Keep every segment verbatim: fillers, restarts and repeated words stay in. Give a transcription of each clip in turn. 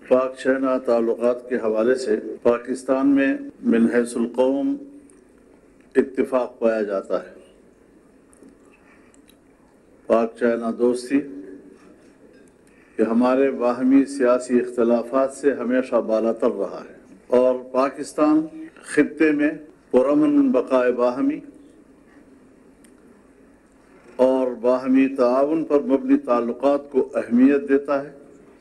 पाक चाइना ताल्लुकात के हवाले से पाकिस्तान में मिन हैसुल कौम इत्तिफाक पाया जाता है। पाक चाइना दोस्ती कि हमारे बाहमी सियासी इख्तलाफात से हमेशा बालातर रहा है और पाकिस्तान खित्ते में पुरअमन बकाए बाहमी और बाहमी ताउन पर मबनी ताल्लुकात को अहमियत देता है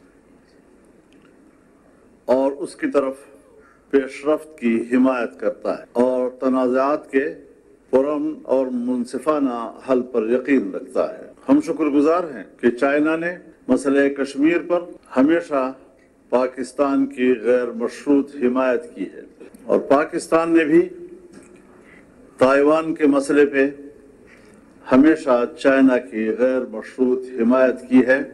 और उसकी तरफ पेशरफ्त की हिमायत करता है और तनाज़ात के पुरअमन और मुनसिफाना हल पर यकीन रखता है। हम शुक्रगुजार हैं कि चाइना ने मसले कश्मीर पर हमेशा पाकिस्तान की गैर मशरूत हिमायत की है और पाकिस्तान ने भी ताइवान के मसले पे हमेशा चाइना की गैर मशरूत हिमायत की है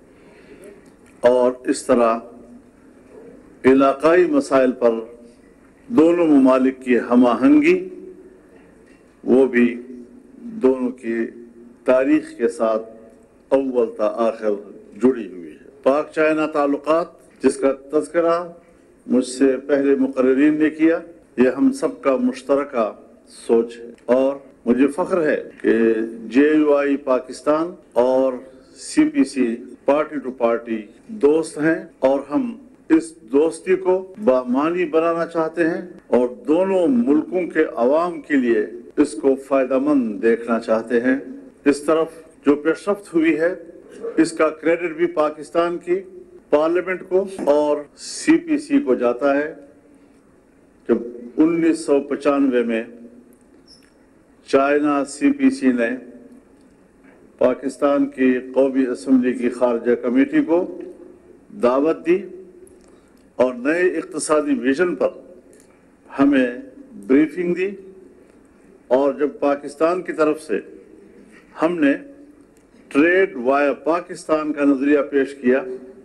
और इस तरह इलाकाई मसाइल पर दोनों ममालिक की हमाहंगी वो भी दोनों की तारीख के साथ अव्वल ता आखिर जुड़ी हुई है। पाक चाइना ताल्लुकात जिसका तज़किरा मुझसे पहले मुकर्रिरीन ने किया, ये हम सब का मुश्तरका सोच है और मुझे फ़ख्र है कि जे यू आई पाकिस्तान और C P C party to party दोस्त हैं और हम इस दोस्ती को बामानी बनाना चाहते हैं और दोनों मुल्कों के अवाम के लिए इसको फ़ायदेमंद देखना चाहते हैं। इस तरफ जो पेशरफ्त हुई है इसका क्रेडिट भी पाकिस्तान की पार्लियामेंट को और सी पी सी को जाता है। जब उन्नीस सौ पचानवे में चाइना सी पी सी ने पाकिस्तान की कौमी असम्बली की खारजा कमेटी को दावत दी और नए इक़्तिसादी विजन पर हमें ब्रीफिंग दी और जब पाकिस्तान की तरफ से हमने ट्रेड वाया पाकिस्तान का नज़रिया पेश किया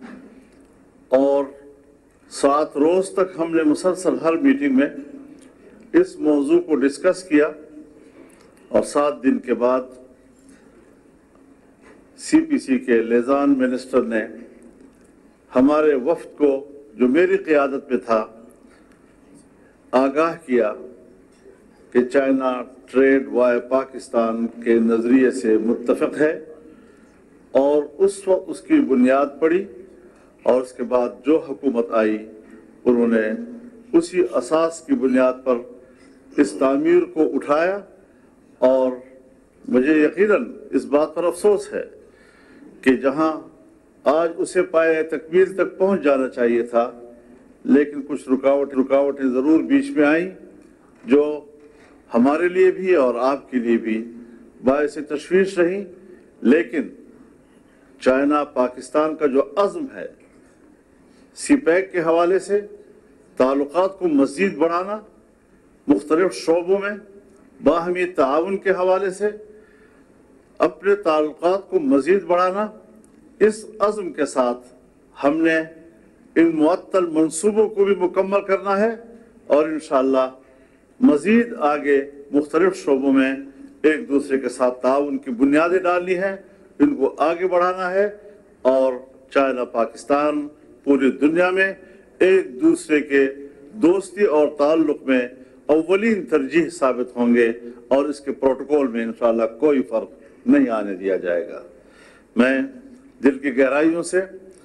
और सात रोज़ तक हमने मुसलसल हर मीटिंग में इस मौजू को डिस्कस किया और सात दिन के बाद सी पी सी के लेज़ान मिनिस्टर ने हमारे वफ्द को जो मेरी क़ियादत में था आगाह किया कि चाइना ट्रेड वाया पाकिस्तान के नज़रिए से मुत्तफ़िक़ है और उस वक्त उसकी बुनियाद पड़ी और उसके बाद जो हुकूमत आई उन्होंने उसी असास की बुनियाद पर इस तामीर को उठाया और मुझे यकीनन इस बात पर अफसोस है कि जहां आज उसे पाए तकमील तक पहुंच जाना चाहिए था लेकिन कुछ रुकावट रुकावटें ज़रूर बीच में आई जो हमारे लिए भी और आपके लिए भी बायस तशवीश रही। लेकिन चाइना पाकिस्तान का जो अज़्म है सी पैक के हवाले से ताल्लुकात को मज़ीद बढ़ाना, मुख्तलिफ शोबों में बाहमी ताउन के हवाले से अपने ताल्लुकात को मज़ीद बढ़ाना, इस अज़्म के साथ हमने इन मुअत्तल मंसूबों को भी मुकम्मल करना है और इंशाअल्लाह मज़ीद आगे मुख्तलिफ शोबों में एक दूसरे के साथ ताउन की बुनियादें डालनी है, इनको आगे बढ़ाना है और चाइना पाकिस्तान पूरी दुनिया में एक दूसरे के दोस्ती और ताल्लुक़ में अव्वलीन तरजीह साबित होंगे और इसके प्रोटोकॉल में इंशाअल्लाह कोई फ़र्क नहीं आने दिया जाएगा। मैं दिल की गहराइयों से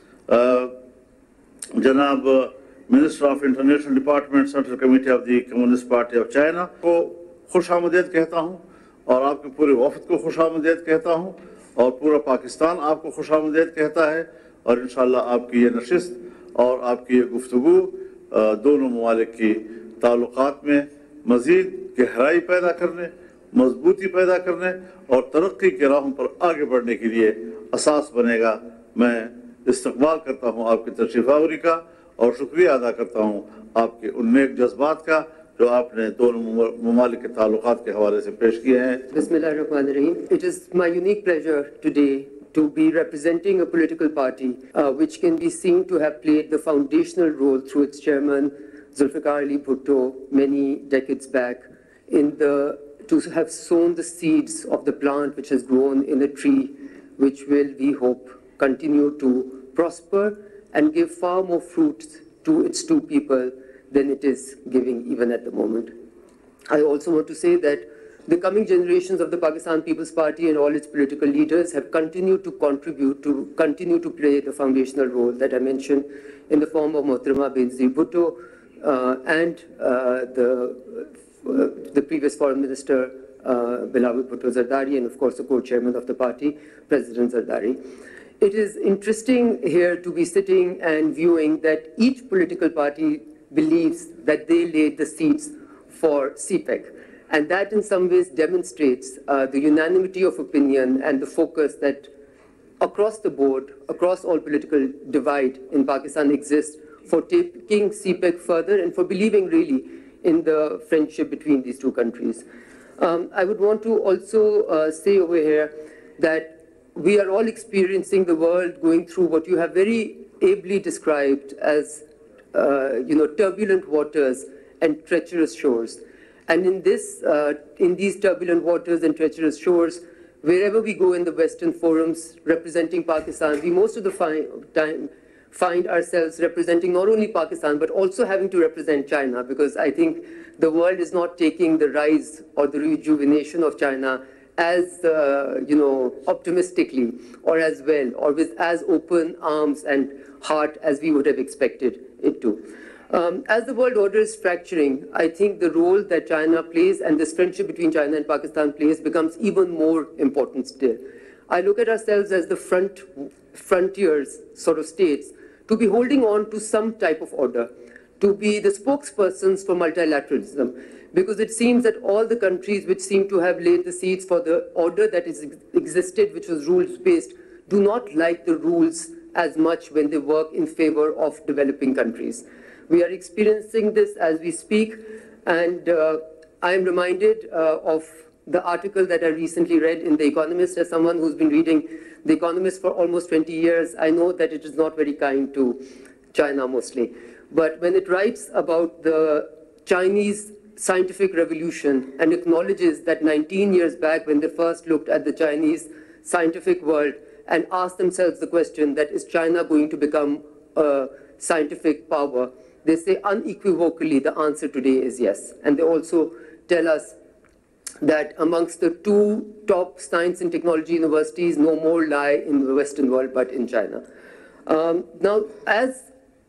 जनाब minister of international department central committee of the communist party of China को खुशामदीद कहता हूँ और आपके पूरे वफ़द को खुशामदीद कहता हूँ और पूरा पाकिस्तान आपको खुशामदीद कहता है और इंशाअल्लाह आपकी ये नशिस्त और आपकी ये गुफ्तगू दोनों ममालिक की ताल्लुकात में मज़ीद गहराई पैदा करने, मजबूती पैदा करने और तरक्की के राहों पर आगे बढ़ने के लिए असास बनेगा। मैं इस्तक़बाल करता हूँ आपकी तशरीफ़ आवरी का और शुक्रिया अदा करता हूँ आपके उन नेक जज्बात का जो आपने दोनों ममालिक के ताल्लुकात के हवाले से पेश किए हैं। Bismillahirrahmanirrahim. It is my unique pleasure today to be representing a political party uh, which can be seen to have played the foundational role through its chairman Zulfikar Ali Bhutto many decades back in the to have sown the seeds of the plant which has grown in a tree which will, we hope, continue to prosper and give far more fruits to its two people than it is giving even at the moment. I also want to say that the coming generations of the Pakistan People's Party and all its political leaders have continued to contribute, to continue to play the foundational role that I mentioned in the form of Mohtarama Benazir Bhutto uh, and uh, the, uh, the previous Foreign Minister, uh, Bilawal Bhutto Zardari, and of course the co-chairman of the party, President Zardari. It is interesting here to be sitting and viewing that each political party believes that they laid the seeds for C P E C. And that in some ways demonstrates uh, the unanimity of opinion and the focus that across the board, across all political divide in Pakistan exists for taking C P E C further and for believing really in the friendship between these two countries. Um, I would want to also uh, say over here that we are all experiencing the world going through what you have very ably described as uh, you know, turbulent waters and treacherous shores. And in, this, uh, in these turbulent waters and treacherous shores, wherever we go in the Western forums representing Pakistan, we most of the fi time find ourselves representing not only Pakistan, but also having to represent China, because I think the world is not taking the rise or the rejuvenation of China as, uh, you know, optimistically or as well, or with as open arms and heart as we would have expected it to. Um, as the world order is fracturing, I think the role that China plays and this friendship between China and Pakistan plays becomes even more important still. I look at ourselves as the front, frontiers sort of states to be holding on to some type of order, to be the spokespersons for multilateralism, because it seems that all the countries which seem to have laid the seeds for the order that is existed, which was rules-based, do not like the rules as much when they work in favor of developing countries. We are experiencing this as we speak, and uh, I am reminded uh, of the article that I recently read in The Economist. As someone who's been reading The Economist for almost twenty years, I know that it is not very kind to China mostly. But when it writes about the Chinese scientific revolution and acknowledges that nineteen years back when they first looked at the Chinese scientific world and asked themselves the question that is China going to become a scientific power, they say unequivocally the answer today is yes. And they also tell us that amongst the two top science and technology universities, no more lie in the Western world but in China. Um, now, as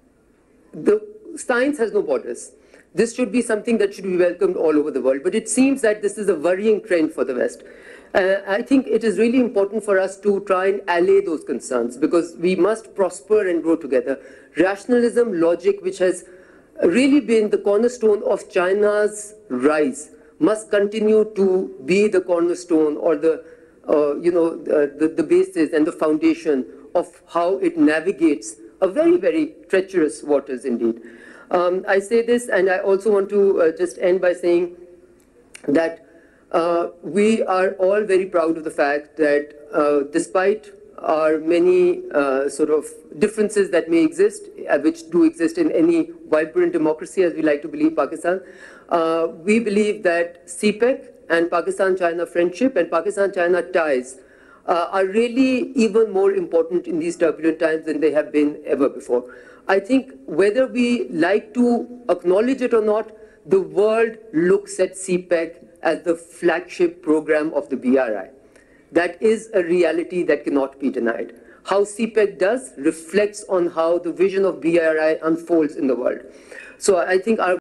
the science has no borders, this should be something that should be welcomed all over the world. But it seems that this is a worrying trend for the West. Uh, I think it is really important for us to try and allay those concerns, because we must prosper and grow together. Rationalism, logic, which has really been the cornerstone of China's rise, must continue to be the cornerstone or the, uh, you know, the, the, the basis and the foundation of how it navigates a very, very treacherous waters indeed. Um, I say this, and I also want to uh, just end by saying that uh, we are all very proud of the fact that uh, despite our many uh, sort of differences that may exist, uh, which do exist in any vibrant democracy, as we like to believe Pakistan, uh, we believe that C P E C and Pakistan-China friendship and Pakistan-China ties uh, are really even more important in these turbulent times than they have been ever before. I think whether we like to acknowledge it or not, the world looks at C P E C as the flagship program of the B R I. That is a reality that cannot be denied. How C P E C does reflects on how the vision of B R I unfolds in the world. So I think our